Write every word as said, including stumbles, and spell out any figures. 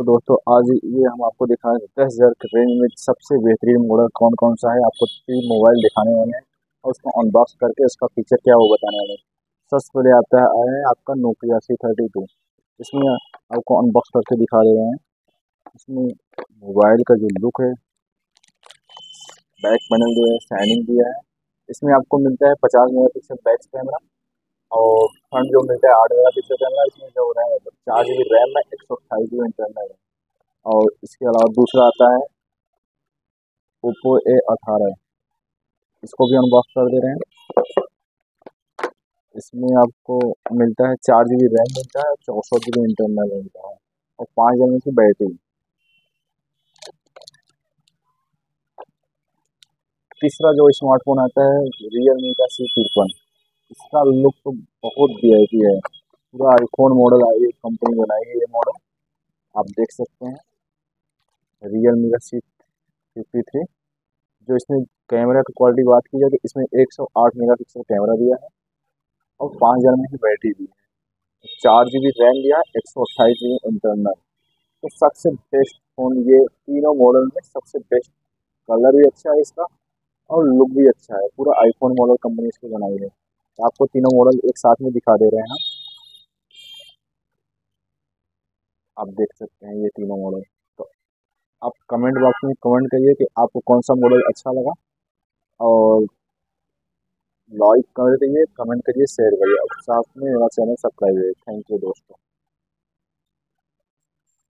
दोस्तों आज ये हम आपको दिखाएं दस हज़ार के रेंज में सबसे बेहतरीन मॉडल कौन कौन सा है। आपको तीन मोबाइल दिखाने वाले हैं और उसको अनबॉक्स करके उसका फीचर क्या वो बताने वाले हैं। सबसे पहले आता है आया है आपका नोकिया सी थर्टी टू। इसमें आपको अनबॉक्स करके दिखा रहे हैं। इसमें मोबाइल का जो लुक है, बैक पैनल जो है शाइनिंग दिया है। इसमें आपको मिलता है पचास मेगा पिक्सल बैक कैमरा और फ्रंट जो मिलता है आठ मेगा पिक्सल कैमरा। इसमें जो रैम है चार जी बी रैम है, एक सौ अट्ठाईस जी बी इंटरनल है। और इसके अलावा दूसरा आता है ओप्पो ए अठारह। इसको भी अनबॉक्स कर दे रहे हैं। इसमें आपको मिलता है चार जी बी रैम मिलता है, चौंसठ जी बी इंटरनल मिलता है और पाँच एम एच की बैटरी। तीसरा जो स्मार्टफोन आता है रियलमी का सी तिरपन। इसका लुक तो बहुत वी आई पी है, पूरा आईफोन मॉडल आई कंपनी बनाई है ये मॉडल। आप देख सकते हैं रियलमी का सी फिफ्टी थ्री। जो इसमें कैमरा की क्वालिटी बात की जाए तो इसमें एक सौ आठ मेगा पिक्सल कैमरा दिया है और पाँच हज़ार एम एच की बैटरी दी है। चार जी बी रैम दिया है, एक सौ अट्ठाईस जी बी इंटरनल। तो सबसे बेस्ट फ़ोन ये तीनों मॉडल में सबसे बेस्ट। कलर भी अच्छा है इसका और लुक भी अच्छा है, पूरा आईफोन मॉडल कंपनी इसकी बनाई है। आपको तीनों मॉडल एक साथ में दिखा दे रहे हैं हम। आप देख सकते हैं ये तीनों मॉडल। तो आप कमेंट बॉक्स में कमेंट करिए कि आपको कौन सा मॉडल अच्छा लगा और लाइक कर दीजिए, कमेंट करिए, शेयर करिए और साथ में मेरा चैनल सब्सक्राइब करिए। थैंक यू दोस्तों।